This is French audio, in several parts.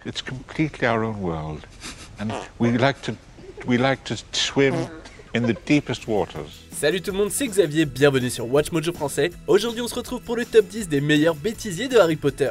It's completely our own world, and we like to swim in the deepest waters. Salut tout le monde, c'est Xavier, bienvenue sur Watch Mojo français. Aujourd'hui on se retrouve pour le top 10 des meilleurs bêtisiers de Harry Potter.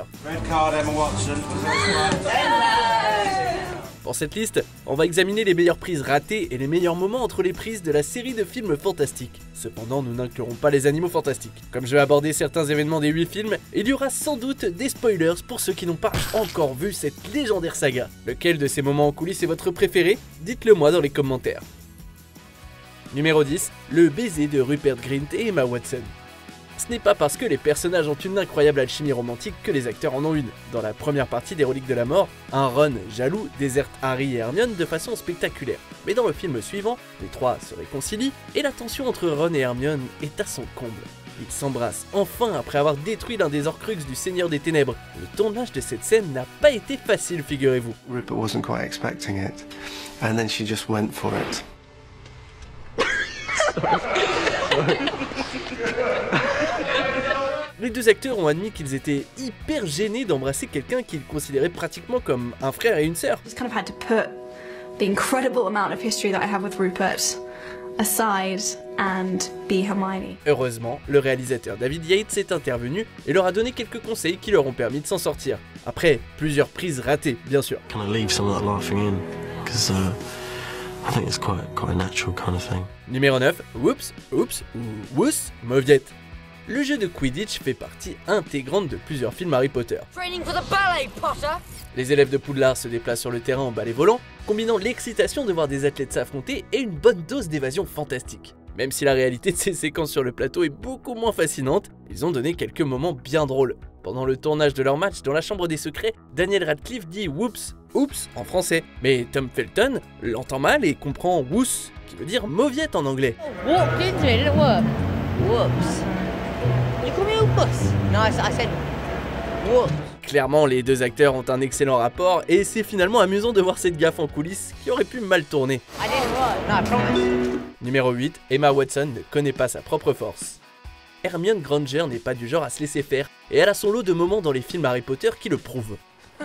Pour cette liste, on va examiner les meilleures prises ratées et les meilleurs moments entre les prises de la série de films fantastiques. Cependant, nous n'inclurons pas les animaux fantastiques. Comme je vais aborder certains événements des 8 films, il y aura sans doute des spoilers pour ceux qui n'ont pas encore vu cette légendaire saga. Lequel de ces moments en coulisses est votre préféré? Dites-le moi dans les commentaires. Numéro 10, le baiser de Rupert Grint et Emma Watson. Ce n'est pas parce que les personnages ont une incroyable alchimie romantique que les acteurs en ont une. Dans la première partie des Reliques de la Mort, un Ron jaloux déserte Harry et Hermione de façon spectaculaire. Mais dans le film suivant, les trois se réconcilient et la tension entre Ron et Hermione est à son comble. Ils s'embrassent enfin après avoir détruit l'un des Horcruxes du Seigneur des Ténèbres. Le tournage de cette scène n'a pas été facile, figurez-vous. Rupert wasn't quite expecting it, and then she just went for it. Les deux acteurs ont admis qu'ils étaient hyper gênés d'embrasser quelqu'un qu'ils considéraient pratiquement comme un frère et une sœur. Just kind of had to put the incredible amount of history that I have with Rupert aside and be Hermione. Heureusement, le réalisateur David Yates est intervenu et leur a donné quelques conseils qui leur ont permis de s'en sortir. Après, plusieurs prises ratées, bien sûr. Can I leave some of that laughing in? Because I think it's quite a natural kind of thing. Numéro 9, Whoops, Oops ou Wous, Mauviette. Le jeu de Quidditch fait partie intégrante de plusieurs films Harry Potter. Training for the ballet, Potter. Les élèves de Poudlard se déplacent sur le terrain en balai volant, combinant l'excitation de voir des athlètes s'affronter et une bonne dose d'évasion fantastique. Même si la réalité de ces séquences sur le plateau est beaucoup moins fascinante, ils ont donné quelques moments bien drôles. Pendant le tournage de leur match dans la chambre des secrets, Daniel Radcliffe dit Whoops, Oops en français, mais Tom Felton l'entend mal et comprend Wous, qui veut dire mauviette en anglais. Walked into it, didn't it work? Whoops. You call me Whoops? No, I said whoops. Clairement, les deux acteurs ont un excellent rapport et c'est finalement amusant de voir cette gaffe en coulisses qui aurait pu mal tourner. I didn't work. No, I promise. Numéro 8, Emma Watson ne connaît pas sa propre force. Hermione Granger n'est pas du genre à se laisser faire et elle a son lot de moments dans les films Harry Potter qui le prouvent.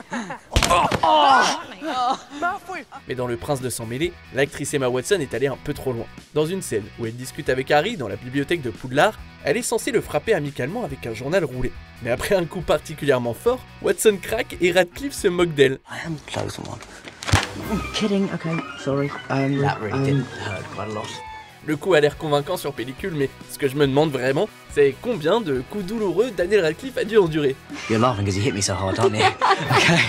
Mais dans Le Prince de Sang Mêlé, l'actrice Emma Watson est allée un peu trop loin. Dans une scène où elle discute avec Harry dans la bibliothèque de Poudlard, elle est censée le frapper amicalement avec un journal roulé. Mais après un coup particulièrement fort, Watson craque et Radcliffe se moque d'elle. I am the chosen one. I'm kidding, okay, sorry. That really didn't hurt quite a lot. Le coup a l'air convaincant sur pellicule, mais ce que je me demande vraiment, c'est combien de coups douloureux Daniel Radcliffe a dû endurer. You're laughing because you hit me so hard, aren't you? Okay.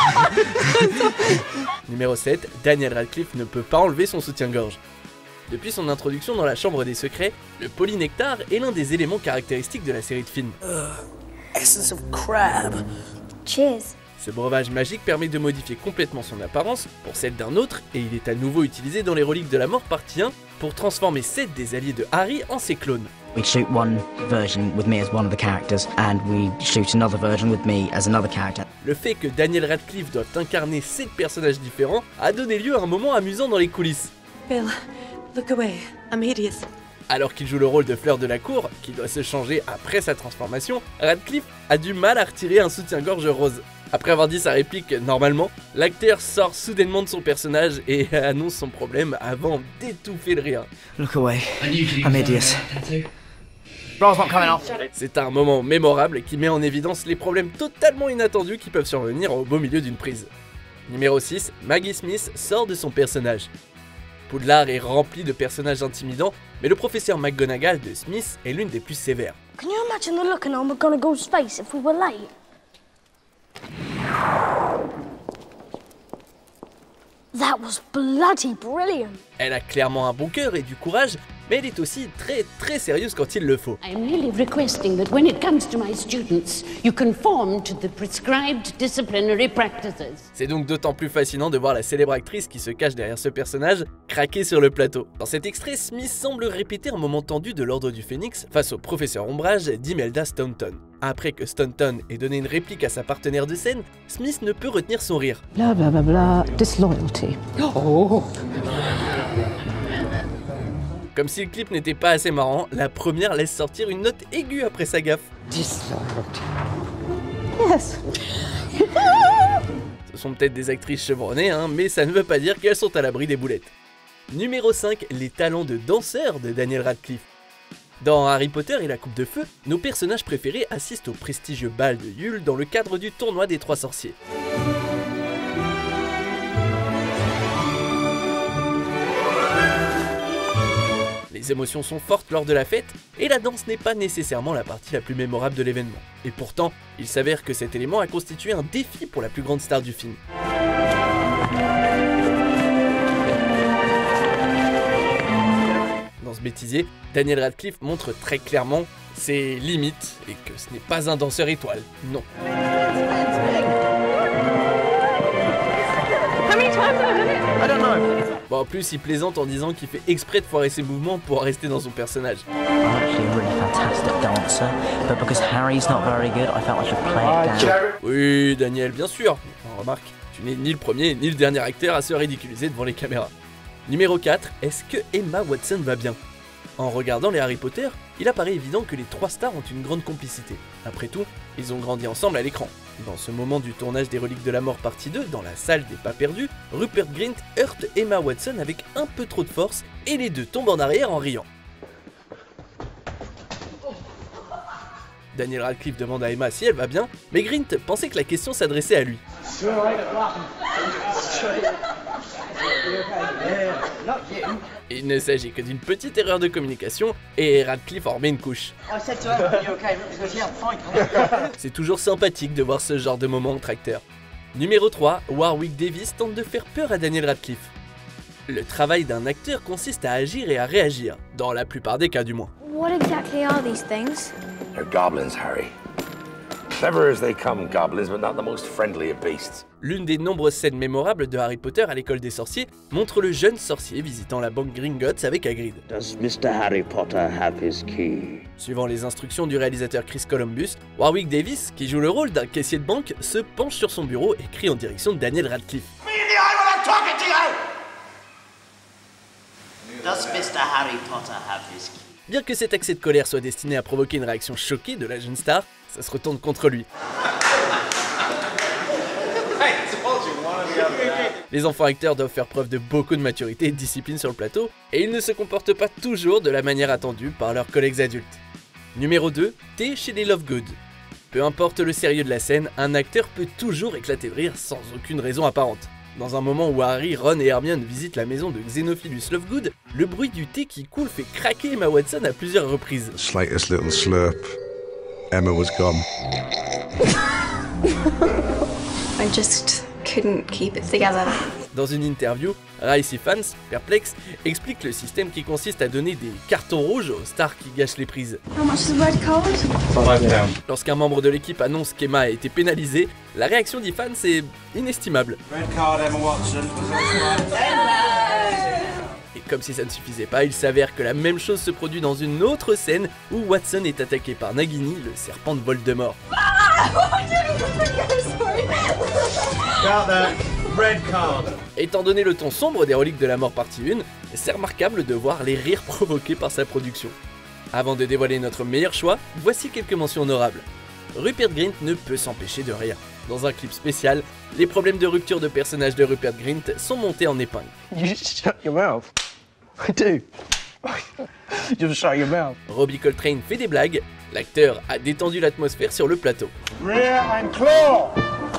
Numéro 7, Daniel Radcliffe ne peut pas enlever son soutien-gorge. Depuis son introduction dans la Chambre des Secrets, le polynectar est l'un des éléments caractéristiques de la série de films. Essence of crab. Cheers. Ce breuvage magique permet de modifier complètement son apparence pour celle d'un autre, et il est à nouveau utilisé dans les Reliques de la Mort partie 1 pour transformer 7 des alliés de Harry en ses clones. We shoot one version with me as one of the characters, and we shoot another version with me as another character. Le fait que Daniel Radcliffe doive incarner 7 personnages différents a donné lieu à un moment amusant dans les coulisses. Bill, look away. I'm hideous. Alors qu'il joue le rôle de Fleur de la Cour, qui doit se changer après sa transformation, Radcliffe a du mal à retirer un soutien-gorge rose. Après avoir dit sa réplique normalement, l'acteur sort soudainement de son personnage et annonce son problème avant d'étouffer le rire. Look away. I'm hideous. C'est un moment mémorable qui met en évidence les problèmes totalement inattendus qui peuvent survenir au beau milieu d'une prise. Numéro 6, Maggie Smith sort de son personnage. Poudlard est rempli de personnages intimidants, mais le professeur McGonagall de Smith est l'une des plus sévères. Can you imagine the look on McGonagall's face if we were late? That was bloody brilliant. Elle a clairement un bon cœur et du courage, mais elle est aussi très sérieuse quand il le faut. I am merely requesting that when it comes to my students, you conform to the prescribed disciplinary practices. C'est donc d'autant plus fascinant de voir la célèbre actrice qui se cache derrière ce personnage craquer sur le plateau. Dans cet extrait, Smith semble répéter un moment tendu de l'Ordre du Phénix face au professeur Ombrage d'Imelda Staunton. Après que Staunton ait donné une réplique à sa partenaire de scène, Smith ne peut retenir son rire. Blah blah blah blah, disloyalty. Oh. Comme si le clip n'était pas assez marrant, la première laisse sortir une note aiguë après sa gaffe. Disloyalty. Yes. Ce sont peut-être des actrices chevronnées, mais ça ne veut pas dire qu'elles sont à l'abri des boulettes. Numéro 5, les talents de danseur de Daniel Radcliffe. Dans Harry Potter et la Coupe de Feu, nos personnages préférés assistent au prestigieux bal de Yule dans le cadre du tournoi des 3 sorciers. Les émotions sont fortes lors de la fête, et la danse n'est pas nécessairement la partie la plus mémorable de l'événement. Et pourtant, il s'avère que cet élément a constitué un défi pour la plus grande star du film. Dans ce bêtisier, Daniel Radcliffe montre très clairement ses limites et que ce n'est pas un danseur étoile, non. Bon, en plus, il plaisante en disant qu'il fait exprès de foirer ses mouvements pour rester dans son personnage. Oui, Daniel, bien sûr. Remarque, tu n'es ni le premier ni le dernier acteur à se ridiculiser devant les caméras. Numéro 4, est-ce que Emma Watson va bien? En regardant les Harry Potter, il apparaît évident que les 3 stars ont une grande complicité. Après tout, ils ont grandi ensemble à l'écran. Dans ce moment du tournage des Reliques de la Mort partie 2, dans la salle des pas perdus, Rupert Grint heurte Emma Watson avec un peu trop de force et les deux tombent en arrière en riant. Daniel Radcliffe demande à Emma si elle va bien, mais Grint pensait que la question s'adressait à lui. Il ne s'agit que d'une petite erreur de communication et Radcliffe en remet une couche. C'est toujours sympathique de voir ce genre de moment entre acteurs. Numéro 3, Warwick Davis tente de faire peur à Daniel Radcliffe. Le travail d'un acteur consiste à agir et à réagir, dans la plupart des cas du moins. What exactly are these things? They're goblins, Harry. Clever as they come, goblins, but not the most friendly of beasts. L'une des nombreuses scènes mémorables de Harry Potter à l'école des sorciers montre le jeune sorcier visitant la banque Gringotts avec Hagrid. Does Mr. Harry Potter have his key? Suivant les instructions du réalisateur Chris Columbus, Warwick Davis, qui joue le rôle d'un caissier de banque, se penche sur son bureau et crie en direction de Daniel Radcliffe. Does Mr. Harry Potter have his key? Bien que cet accès de colère soit destiné à provoquer une réaction choquée de la jeune star, ça se retourne contre lui. Les enfants acteurs doivent faire preuve de beaucoup de maturité et de discipline sur le plateau, et ils ne se comportent pas toujours de la manière attendue par leurs collègues adultes. Numéro 2, thé chez les Lovegood. Peu importe le sérieux de la scène, un acteur peut toujours éclater de rire sans aucune raison apparente. Dans un moment où Harry, Ron et Hermione visitent la maison de Xenophilus Lovegood, le bruit du thé qui coule fait craquer Emma Watson à plusieurs reprises. Slightest little slurp, Emma was gone. I just couldn't keep it together. Dans une interview, Ralph Fiennes, perplexe, explique le système qui consiste à donner des cartons rouges aux stars qui gâchent les prises. How much is red card? Lorsqu'un membre de l'équipe annonce qu'Emma a été pénalisée, la réaction d'Ifiennes est inestimable. Red card, Emma Watson. Et comme si ça ne suffisait pas, il s'avère que la même chose se produit dans une autre scène où Watson est attaqué par Nagini, le serpent de Voldemort. Red card. Étant donné le ton sombre des Reliques de la Mort partie 1, c'est remarquable de voir les rires provoqués par sa production. Avant de dévoiler notre meilleur choix, voici quelques mentions honorables. Rupert Grint ne peut s'empêcher de rire. Dans un clip spécial, les problèmes de rupture de personnage de Rupert Grint sont montés en épingle. You just shut your mouth. I do. Just shut your mouth. Robbie Coltrane fait des blagues, l'acteur a détendu l'atmosphère sur le plateau. Rear and claw.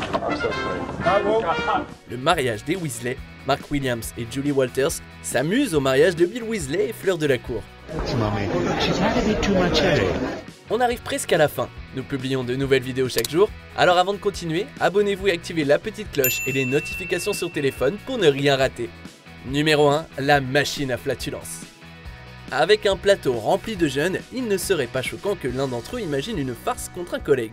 Le mariage des Weasley, Mark Williams et Julie Walters, s'amusent au mariage de Bill Weasley et Fleur de la Cour. On arrive presque à la fin, nous publions de nouvelles vidéos chaque jour, alors avant de continuer, abonnez-vous et activez la petite cloche et les notifications sur téléphone pour ne rien rater. Numéro 1, la machine à flatulence. Avec un plateau rempli de jeunes, il ne serait pas choquant que l'un d'entre eux imagine une farce contre un collègue.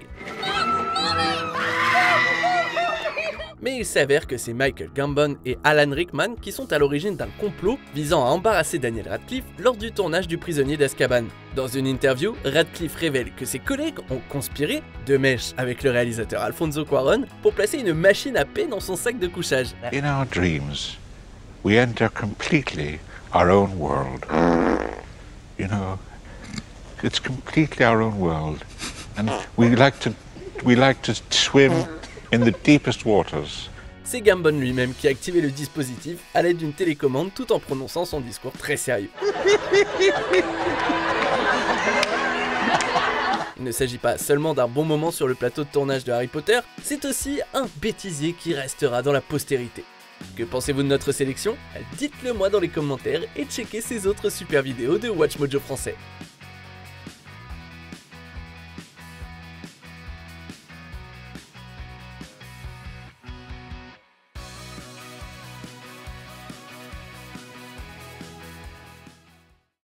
Mais il s'avère que c'est Michael Gambon et Alan Rickman qui sont à l'origine d'un complot visant à embarrasser Daniel Radcliffe lors du tournage du Prisonnier d'Azkaban. Dans une interview, Radcliffe révèle que ses collègues ont conspiré, de mèche avec le réalisateur Alfonso Cuarón, pour placer une machine à paix dans son sac de couchage. In our dreams, we enter completely our own world. You know, it's completely our own world, and we like to swim in the deepest waters. c'est Gambon lui-même qui a activé le dispositif à l'aide d'une télécommande tout en prononçant son discours très sérieux. Il ne s'agit pas seulement d'un bon moment sur le plateau de tournage de Harry Potter, c'est aussi un bêtisier qui restera dans la postérité. Que pensez-vous de notre sélection? Dites-le moi dans les commentaires et checkez ces autres super vidéos de WatchMojo français.